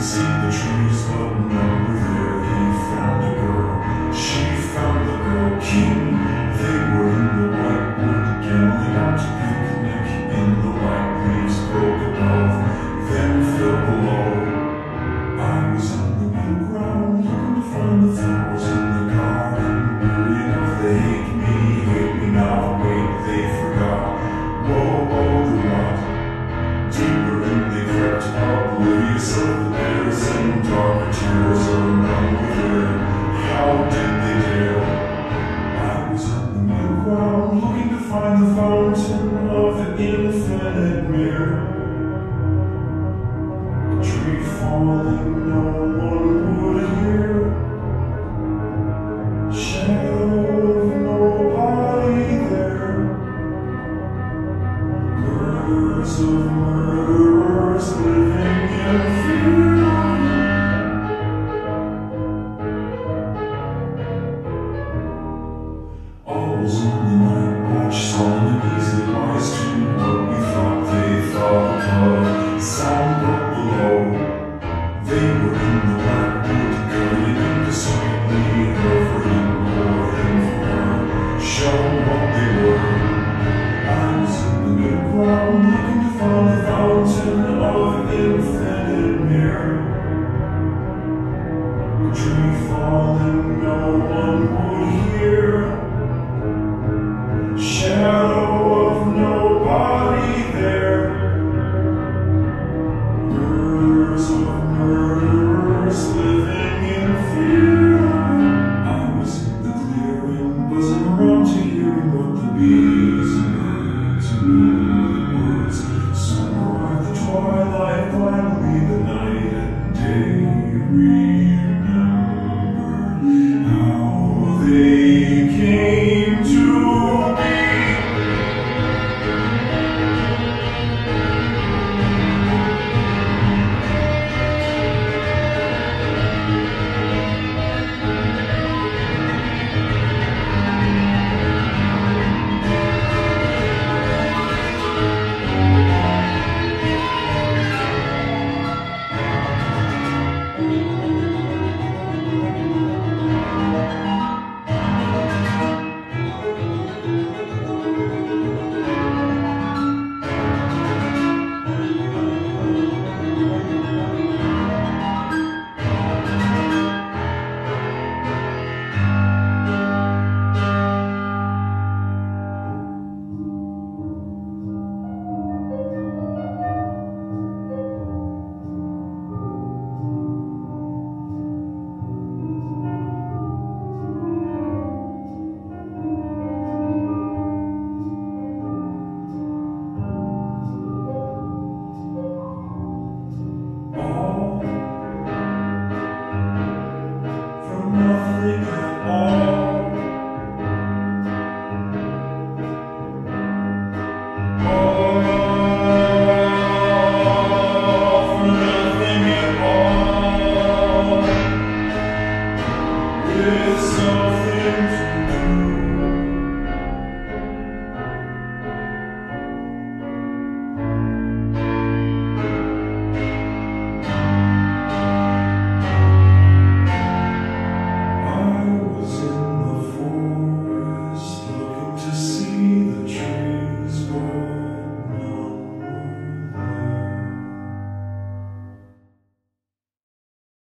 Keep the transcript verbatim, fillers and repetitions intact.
see the trees, but none were there. He found a girl, she found the girl king. They were in the white wood, gambling out to picnic in the white leaves broke above, then fell below. I was on the middle ground, looking to find the flowers in the garden. Weary enough, they hate me, hate me now. Wait, they forgot. Whoa, oh, the rot. Deeper in they crept, oblivious of the bears and darker tears of none were there. How did they dare? I was on the middle ground, looking to find the fountain of the infinite mirror. A tree falling, no one would hear. Shadow of nobody there. Birds of murderers.